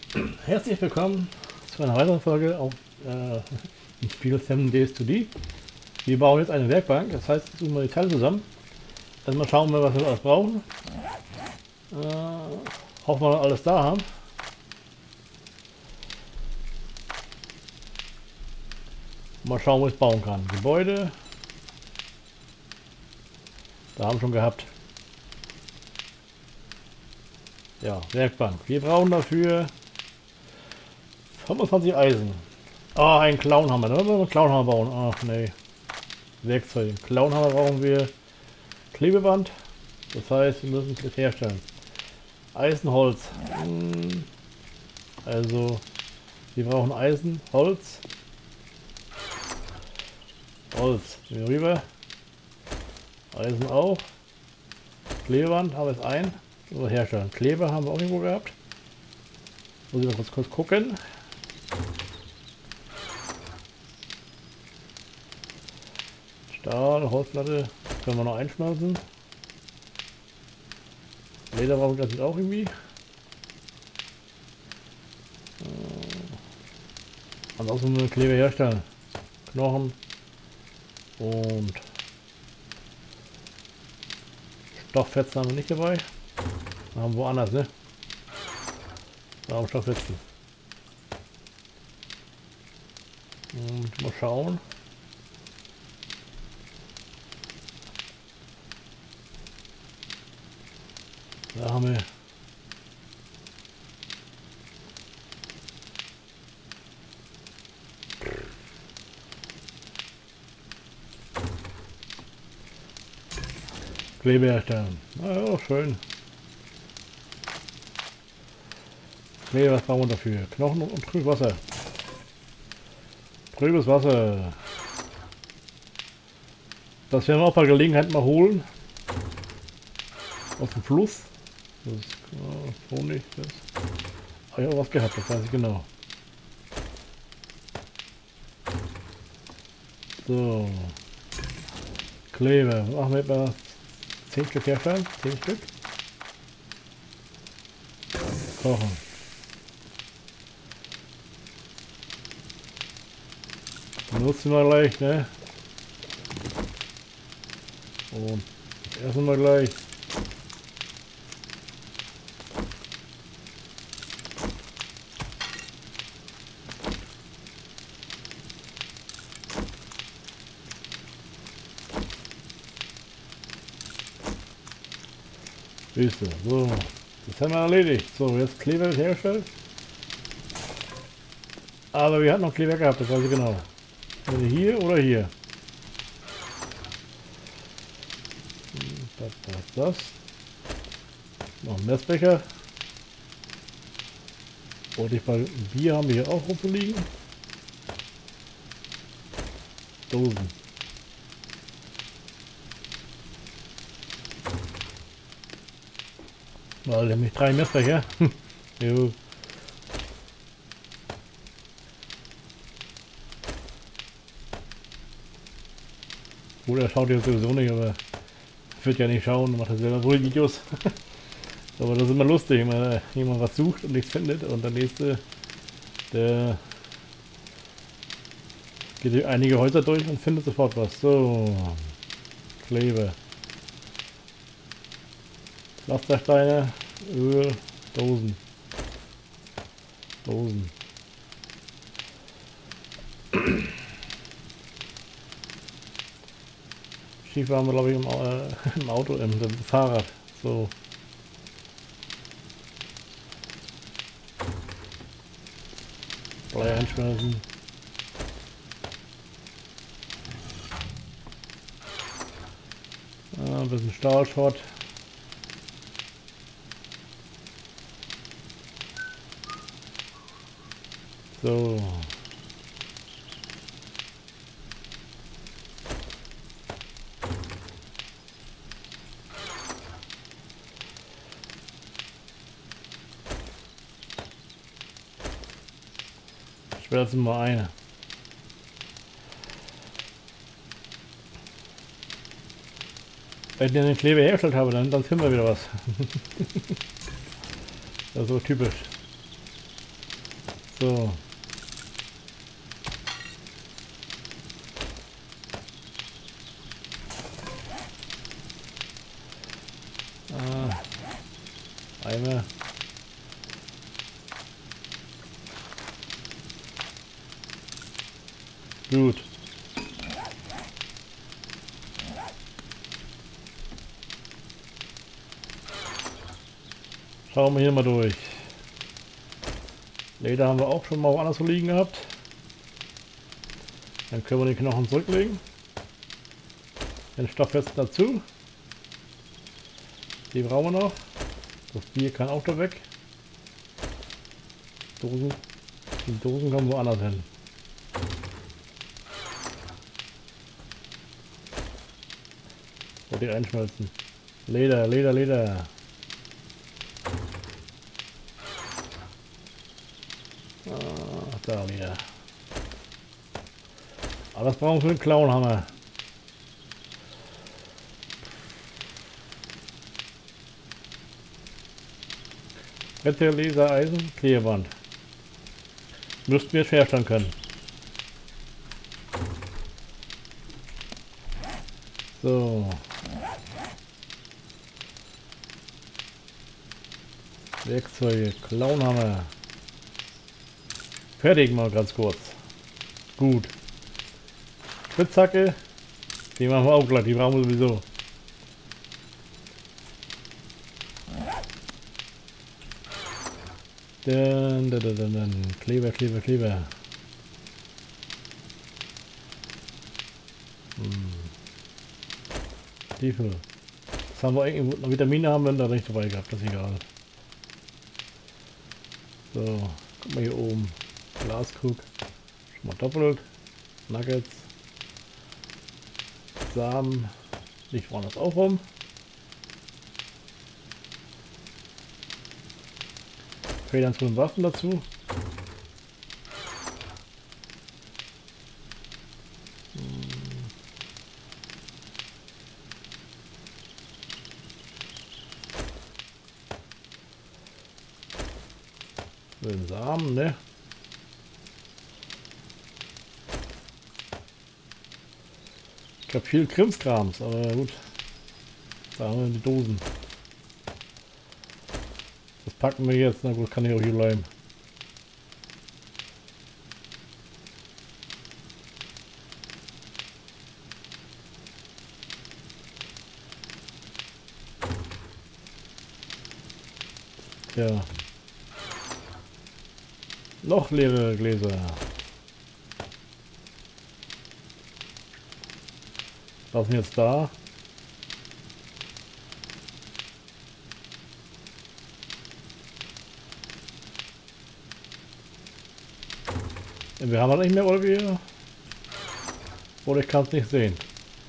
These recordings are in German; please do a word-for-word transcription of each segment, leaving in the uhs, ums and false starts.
Herzlich willkommen zu einer weiteren Folge auf äh, im Spiel Seven Days to Die. Wir bauen jetzt eine Werkbank, das heißt, wir suchen mal die Teile zusammen. Erstmal schauen wir, was wir alles brauchen. Äh, hoffen wir, dass wir alles da haben. Mal schauen, wo ich es bauen kann. Gebäude. Da haben wir schon gehabt. Ja, Werkbank. Wir brauchen dafür fünfundzwanzig Eisen. Ah, einen Clownhammer. Da wollen wir einen Clownhammer bauen. Ach nee. Werkzeuge. Clownhammer brauchen wir. Klebeband. Das heißt, wir müssen es herstellen. Eisenholz. Hm. Also, wir brauchen Eisen, Holz. Holz. Hier rüber. Eisen auch. Klebeband haben wir es ein. So, herstellen. Kleber haben wir auch irgendwo gehabt. Muss ich mal kurz, kurz gucken. Stahl, Holzplatte können wir noch einschmelzen. Leder brauchen wir das auch irgendwie. Ansonsten müssen wir Kleber herstellen. Knochen und Stofffetzen haben wir nicht dabei. Wir haben woanders, ne? Wir haben Stofffetzen. Und mal schauen. Da haben wir Kleber herstellen. Na ja, schön. Kleber, was brauchen wir dafür? Knochen und trübes Wasser. Trübes Wasser. Das werden wir auch bei Gelegenheit mal holen. Aus dem Fluss. Das ist äh, Honig. Das. Ah ja, was gehabt, das weiß ich genau. So. Kleber. Machen wir etwa zehn Stück herstellen. zehn Stück. Kochen. Benutzen wir gleich, ne? Und das essen wir gleich. Siehst du, so, das haben wir erledigt. So, jetzt Kleber wird hergestellt. Aber wir hatten noch Kleber gehabt, das weiß ich genau. Also hier oder hier. Das, das, das. Noch ein Messbecher. Und ich bei Bier haben wir hier auch rumzuliegen. Dosen. Weil nämlich drei Messbecher. Jo. Gut, er schaut jetzt sowieso nicht, aber wird ja nicht schauen, macht er selber wohl Videos. Aber das ist immer lustig, wenn jemand was sucht und nichts findet und der nächste, der geht durch einige Häuser durch und findet sofort was. So, Kleber. Pflastersteine, Öl, Dosen. Dosen. Schiefer haben wir, glaube ich, im, äh, im Auto, im, im Fahrrad. So. Blei einschmelzen. Ja, ein bisschen Stahlschrott. So. Ich werde jetzt mal eine. Wenn ich den Kleber hergestellt habe, dann, dann finden wir wieder was. Das ist so typisch. So. Ah. Eimer. Gut. Schauen wir hier mal durch. Leder haben wir auch schon mal woanders so liegen gehabt. Dann können wir den Knochen zurücklegen. Den Stoffwesten dazu. Die brauchen wir noch. Das Bier kann auch da weg. Dosen. Die Dosen kommen woanders hin. So, die einschmelzen. Leder, Leder, Leder. Ah, da Leder. Aber das brauchen wir für den Clownhammer. Brette, Laser, Eisen, Klebeband. Müssten wir herstellen können. So. Werkzeuge, Clownhammer. Fertig mal ganz kurz. Gut. Spitzhacke. Die machen wir auch gleich, die brauchen wir sowieso. Dann, dann, dann, dann. Kleber, Kleber, Kleber. Hm. Stiefel. Das haben wir irgendwo noch Vitamine haben wir da nicht dabei gehabt, das ist egal. So, guck mal hier oben. Glaskrug. Schon mal doppelt. Nuggets. Samen. Liegt woanders auch rum. Federn zu den Waffen dazu. Den Samen, ne? Ich habe viel Krimskrams, aber gut. Da haben wir die Dosen. Das packen wir jetzt. Na gut, kann ich auch hier bleiben. Ja. Noch leere Gläser. Lassen wir jetzt da. Wir haben das nicht mehr, oder wir? Oder ich kann es nicht sehen.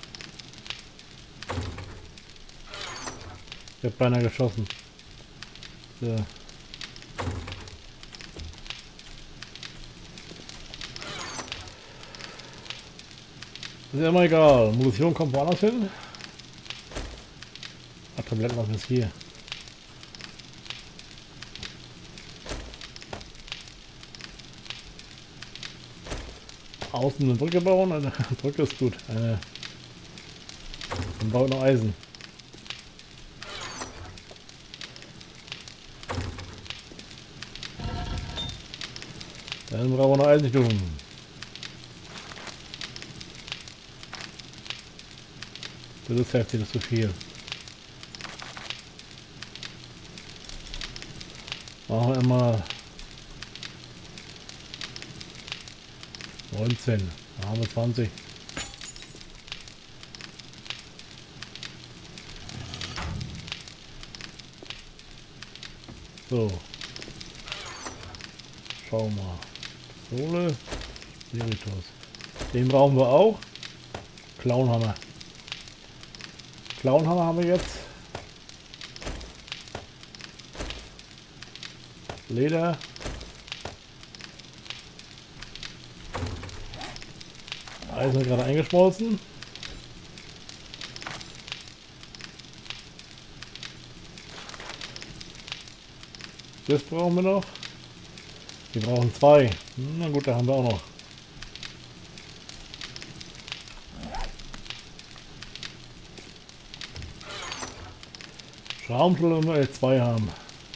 Ich habe beinahe geschossen. So. Ist ja immer egal. Munition kommt woanders hin. Ach, Tabletten lassen wir es hier. Außen eine Brücke bauen. Eine Brücke ist gut. Eine. Dann baut noch Eisen. Dann brauchen wir noch Eisen tun. Das ist heftig, das ist zu viel. Machen wir immer neunzehn. Dann haben wir zwanzig. So. Schauen wir mal. Sohle. Spiritus. Den brauchen wir auch. Clownhammer. Clownhammer haben wir jetzt. Leder. Eisen gerade eingeschmolzen. Das brauchen wir noch. Wir brauchen zwei. Na gut, da haben wir auch noch. Schraubenschlüssel wenn wir jetzt zwei haben.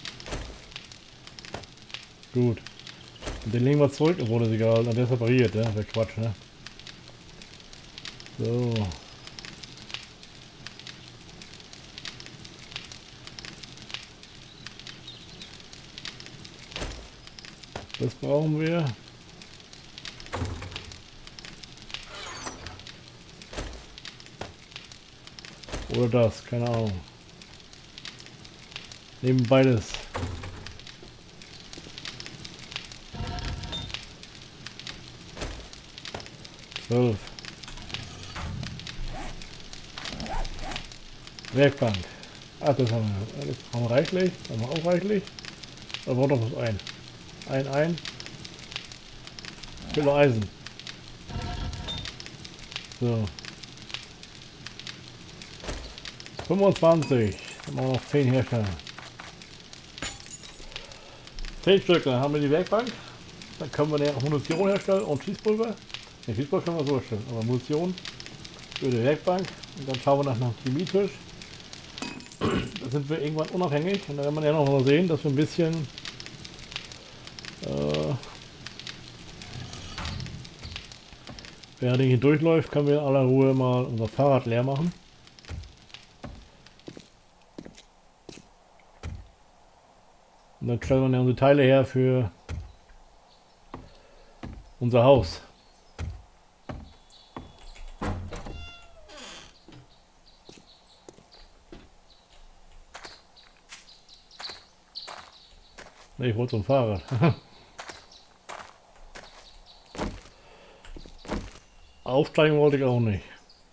Gut. Und den legen wir zurück, obwohl das egal ist. Der ist repariert, ja? Wäre Quatsch, ne? So. Das brauchen wir. Oder das, keine Ahnung. Nehmen beides. zwölf. Werkbank. Ach, das haben wir. Das haben wir reichlich. Das haben wir auch reichlich. Da war doch was ein. Ein, ein. Kilo Eisen. So. fünfundzwanzig. Dann machen wir noch zehn herstellen. zehn Stück, dann haben wir die Werkbank. Dann können wir ja auch Munition herstellen und Schießpulver. Ne, Schießpulver können wir so herstellen, aber Munition für die Werkbank. Und dann schauen wir nach einem Chemietisch. Da sind wir irgendwann unabhängig. Und dann werden wir ja noch mal sehen, dass wir ein bisschen äh, wer hier durchläuft, können wir in aller Ruhe mal unser Fahrrad leer machen. Und dann stellen wir ja unsere Teile her für unser Haus. Ne, ich wollte so ein Fahrrad. Aufsteigen wollte ich auch nicht.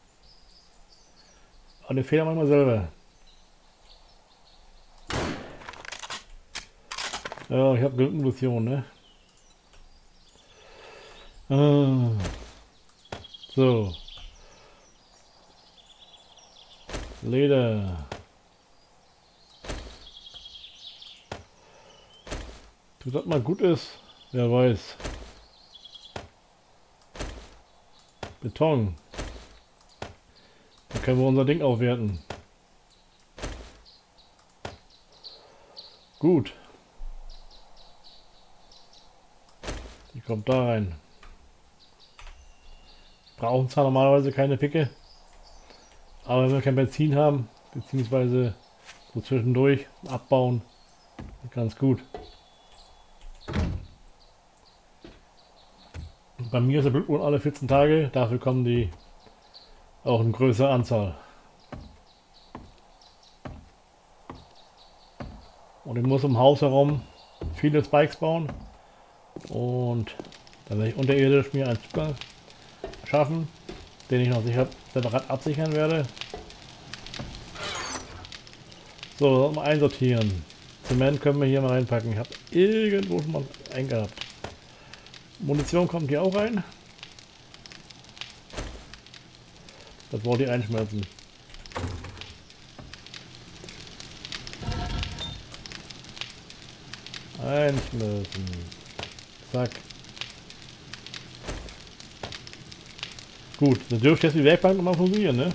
Aber den Fehler manchmal selber. Ja, ich habe genug Munition, ne? Ah. So. Leder. Ob das mal gut ist, wer weiß. Beton. Da können wir unser Ding aufwerten. Gut. Die kommt da rein. Brauchen zwar normalerweise keine Picke, aber wenn wir kein Benzin haben, beziehungsweise so zwischendurch abbauen, ganz gut. Bei mir ist der Blutung alle vierzehn Tage, dafür kommen die auch in größerer Anzahl. Und ich muss im Haus herum viele Spikes bauen und dann werde ich unterirdisch mir einen Zugang schaffen, den ich noch sicher separat absichern werde. So, das mal einsortieren. Zement können wir hier mal reinpacken. Ich habe irgendwo schon mal eingehabt. Munition kommt hier auch rein. Das wollte ich einschmelzen. Einschmelzen. Zack. Gut, dann dürfte jetzt die Werkbank mal funktionieren, ne?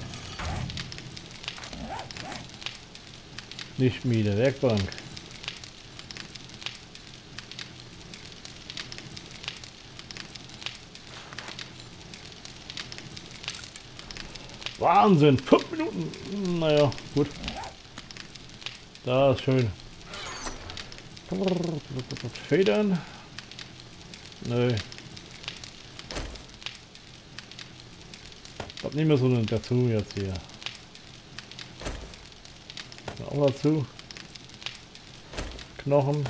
Nicht Schmiede, Werkbank. Wahnsinn, fünf Minuten. Naja, gut. Da ist schön. Federn. Nö. Ich nicht mehr so dazu jetzt hier. Auch dazu. Knochen.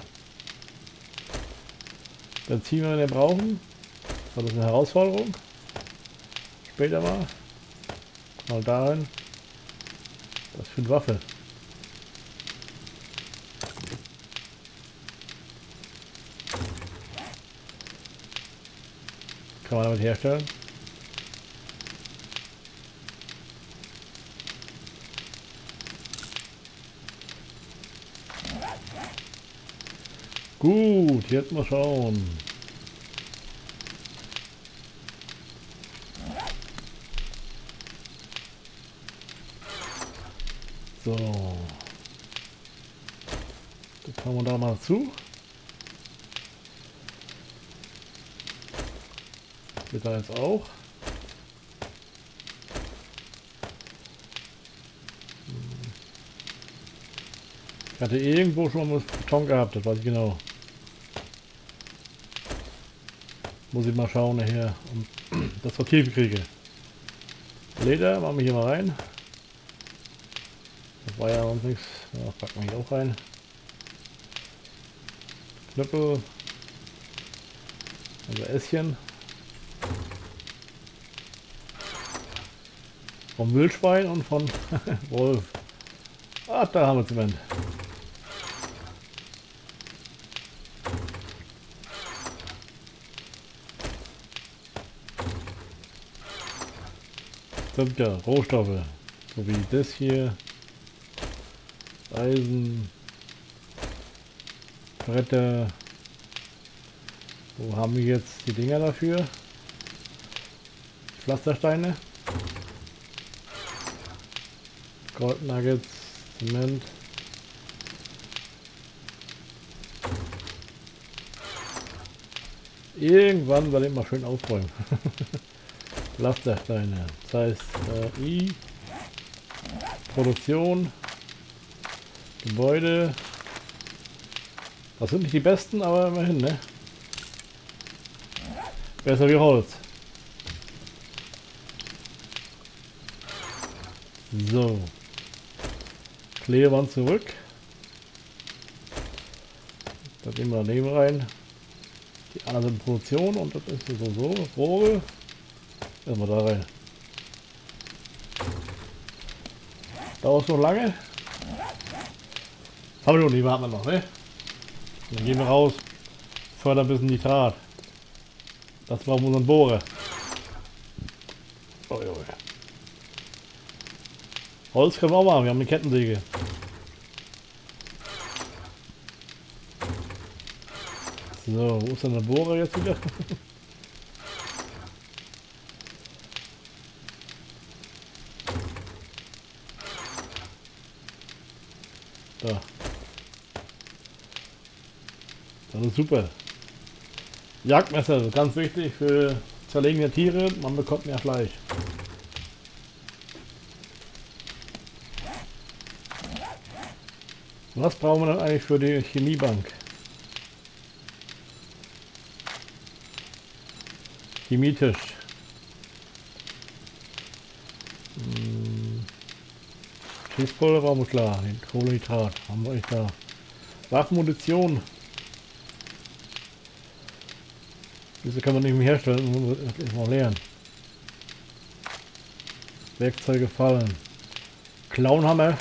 Benzin, wenn wir den brauchen. Das ist eine Herausforderung. Später mal. Mal dahin. Das für eine Waffe. Kann man damit herstellen. Gut. Und jetzt mal schauen. So. Das haben wir da mal zu. Wird da jetzt auch. Ich hatte irgendwo schon mal Beton gehabt, das weiß ich genau. Muss ich mal schauen nachher, um das sortiert kriege. Leder, machen wir hier mal rein. Das war ja sonst nichts. Ja, packen wir hier auch rein. Knüppel. Also Ässchen. Vom Wildschwein und von Wolf. Ah, da haben wir Zement. Sind ja Rohstoffe. So wie das hier. Eisen. Bretter. Wo haben wir jetzt die Dinger dafür? Pflastersteine. Goldnuggets, Zement. Irgendwann werde ich mal schön aufräumen. Pflastersteine. Das heißt äh, I, Produktion, Gebäude. Das sind nicht die besten, aber immerhin, ne? Besser wie Holz. So. Klebeband zurück. Da gehen wir daneben rein. Die anderen sind Produktion und das ist so so. Rohre. Lassen wir da rein. Dauert noch lange. Haben wir noch nicht, warten wir noch, ne? Und dann gehen wir raus. Fördern ein bisschen Nitrat. Das brauchen wir unseren Bohrer. Oh, oh, oh. Holz können wir auch machen, wir haben eine Kettensäge. So, wo ist denn der Bohrer jetzt wieder? Da. Das ist super. Jagdmesser, das ist ganz wichtig für zerlegene Tiere, man bekommt mehr Fleisch. Was brauchen wir dann eigentlich für die Chemiebank? Chemietisch. Hm. Schießpulver brauchen wir klar. Den Kohlenhydrat haben wir echt da. Waffenmunition. Diese kann man nicht mehr herstellen, muss man lernen. Werkzeuge fallen. Clownhammer.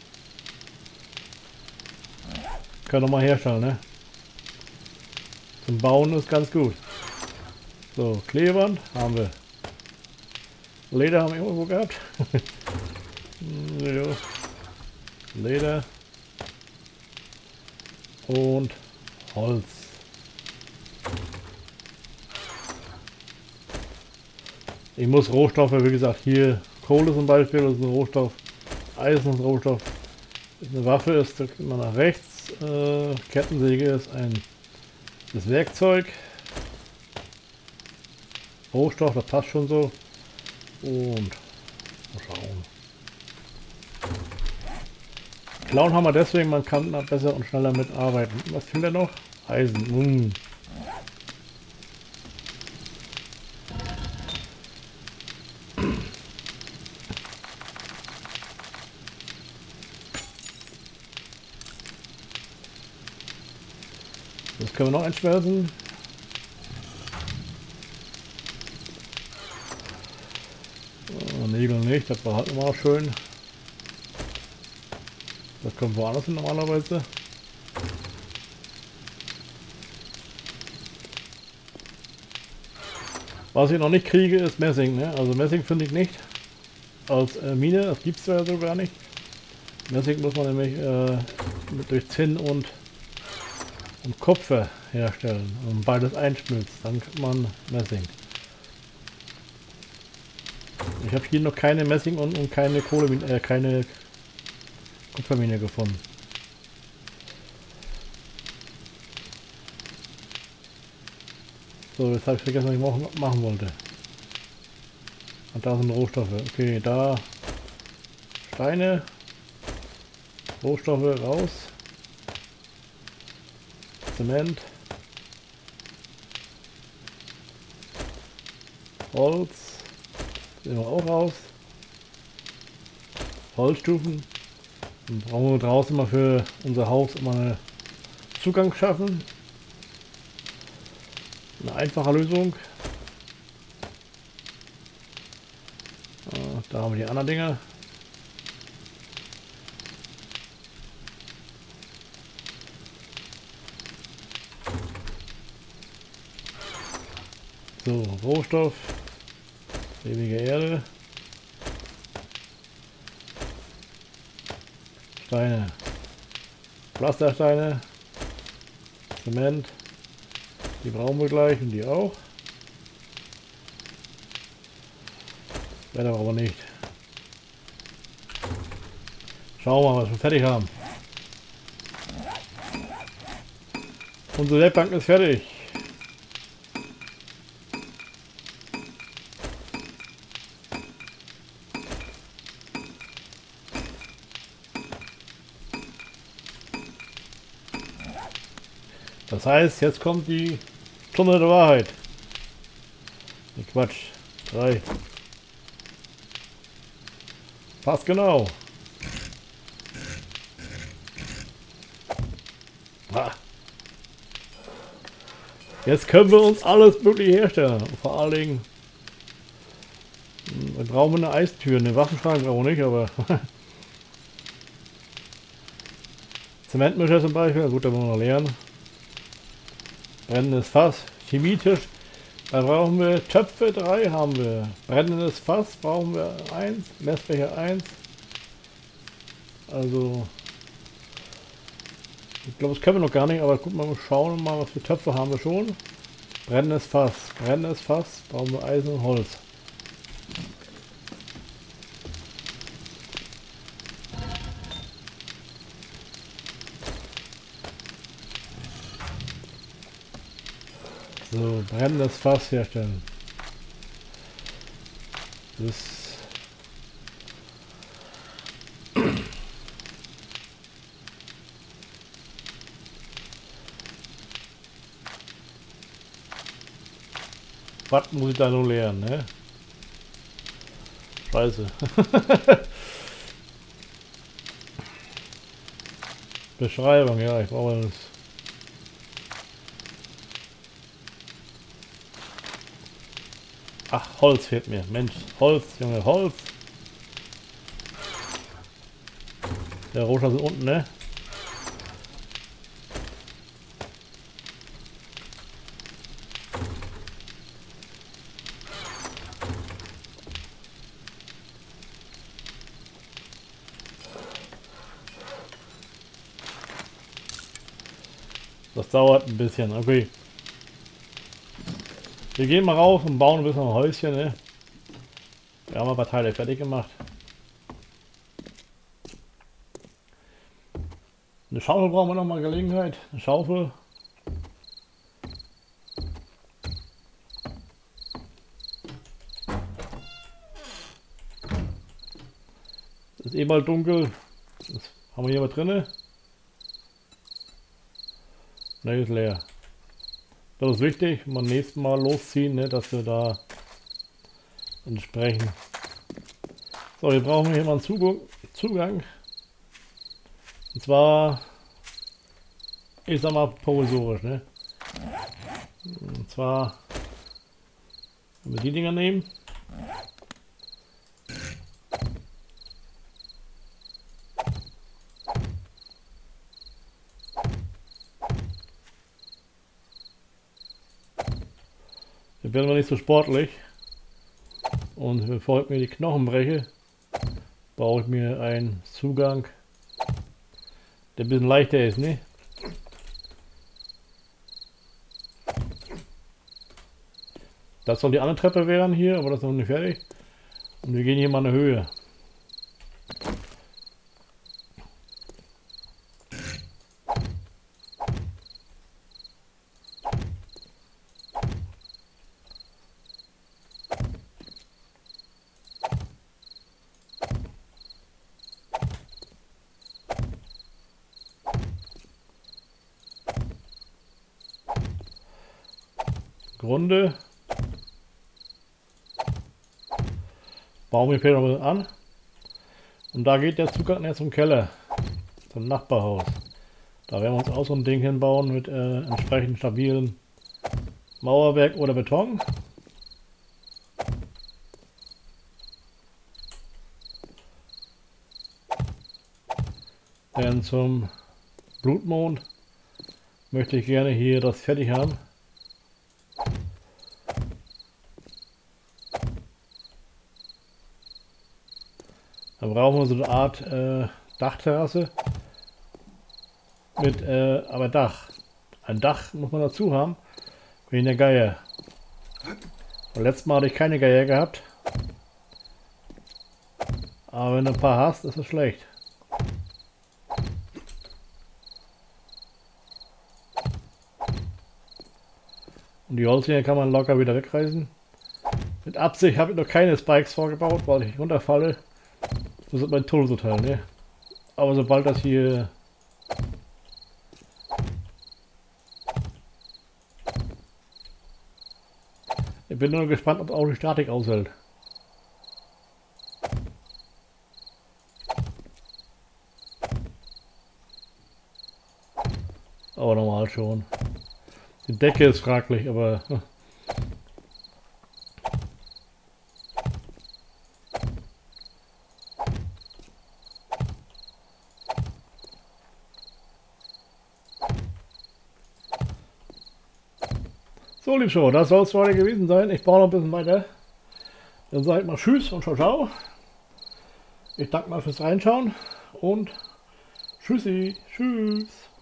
Können wir mal herstellen, ne? Zum Bauen ist ganz gut. So, Klebeband haben wir. Leder haben wir irgendwo gehabt. So. Leder. Und Holz. Ich muss Rohstoffe, wie gesagt, hier Kohle zum Beispiel, das ist ein Rohstoff. Eisen ist ein Rohstoff. Eine Waffe ist immer nach rechts. Äh, Kettensäge ist ein das Werkzeug. Rohstoff, das passt schon so. Und mal schauen. Klauen haben wir deswegen, man kann da besser und schneller mitarbeiten. Was findet er noch? Eisen. Mm. Das können wir noch einschmelzen. Oh, Nägel nicht, das behalten wir auch schön. Das kommt woanders hin normalerweise. Was ich noch nicht kriege, ist Messing. Ne? Also Messing finde ich nicht als äh, Mine, das gibt es ja so gar nicht. Messing muss man nämlich äh, mit durch Zinn und und Kupfer herstellen und beides einschmilzt, dann kriegt man Messing. Ich habe hier noch keine Messing und, und keine Kohle, äh, keine Kupfermine gefunden. So, jetzt habe ich vergessen, was ich machen, machen wollte. Und da sind Rohstoffe. Okay, da Steine, Rohstoffe raus, Zement, Holz, nehmen wir auch raus, Holzstufen. Dann brauchen wir draußen mal für unser Haus immer einen Zugang schaffen. Eine einfache Lösung. Da haben wir die anderen Dinge. So, Rohstoff, ewige Erde, Steine, Pflastersteine, Zement, die brauchen wir gleich und die auch. Weiter aber nicht. Schauen wir mal, was wir fertig haben. Unsere Werkbank ist fertig. Das heißt, jetzt kommt die Stunde der Wahrheit. Nee, Quatsch. Drei. Passt genau. Ah. Jetzt können wir uns alles mögliche herstellen. Vor allen Dingen, wir brauchen eine Eistür, eine Waffenschrank brauchen wir nicht, aber Zementmischer zum Beispiel, gut, da wollen wir noch lernen. Brennendes Fass, Chemietisch, da brauchen wir Töpfe, drei haben wir. Brennendes Fass brauchen wir eins, Messbecher eins. Also, ich glaube, das können wir noch gar nicht, aber guck mal, wir schauen mal, was für Töpfe haben wir schon. Brennendes Fass, brennendes Fass, brauchen wir Eisen und Holz. So, brennendes Fass herstellen. Das was muss ich da nur lernen, ne? Scheiße. Beschreibung, ja, ich brauche das. Ach, Holz fehlt mir. Mensch, Holz, Junge, Holz. Der Roter ist unten, ne? Das dauert ein bisschen, okay. Wir gehen mal raus und bauen ein bisschen ein Häuschen, ne? Wir haben ein paar Teile fertig gemacht. Eine Schaufel brauchen wir noch mal Gelegenheit. Eine Schaufel. Es ist eh bald dunkel. Das haben wir hier was drin? Ne, ist leer. Das ist wichtig, beim nächsten Mal losziehen, ne, dass wir da entsprechend. So, hier brauchen wir hier mal einen Zugang. Zugang. Und zwar, ich sag mal provisorisch, ne? Und zwar, wenn wir die Dinger nehmen. Jetzt werden wir nicht so sportlich. Und bevor ich mir die Knochen breche, baue ich mir einen Zugang, der ein bisschen leichter ist, ne? Das soll die andere Treppe werden hier, aber das ist noch nicht fertig. Und wir gehen hier mal eine Höhe. Grunde. Bauen wir später noch ein bisschen an. Und da geht der Zugang jetzt zum Keller. Zum Nachbarhaus. Da werden wir uns auch so ein Ding hinbauen mit äh, entsprechend stabilen Mauerwerk oder Beton. Denn zum Blutmond möchte ich gerne hier das fertig haben. Da brauchen wir so eine Art äh, Dachterrasse mit äh, aber Dach. Ein Dach muss man dazu haben, wegen der Geier. Und letztes Mal hatte ich keine Geier gehabt. Aber wenn du ein paar hast, ist es schlecht. Und die Holzlinge kann man locker wieder wegreißen. Mit Absicht habe ich noch keine Spikes vorgebaut, weil ich runterfalle. Das ist mein Todesurteil, ne? Aber sobald das hier... Ich bin nur gespannt, ob auch die Statik aushält. Aber normal schon. Die Decke ist fraglich, aber... So, lieb schon, das soll es heute gewesen sein. Ich baue noch ein bisschen weiter. Dann sage ich mal Tschüss und Ciao, ciao. Ich danke mal fürs Reinschauen und Tschüssi, Tschüss.